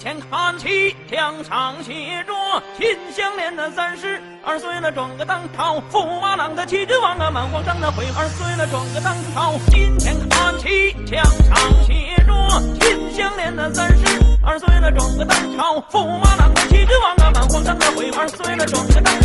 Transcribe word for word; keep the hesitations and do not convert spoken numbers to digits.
前看齐，墙上写着秦香莲的三十二岁了，转个当朝，驸马郎的齐君王啊，满皇上的回二岁了，转个当朝。金前看齐，墙上写着秦香莲的三十二岁了，转个当朝，驸马郎的齐君王啊，满皇上的回二岁了，转个当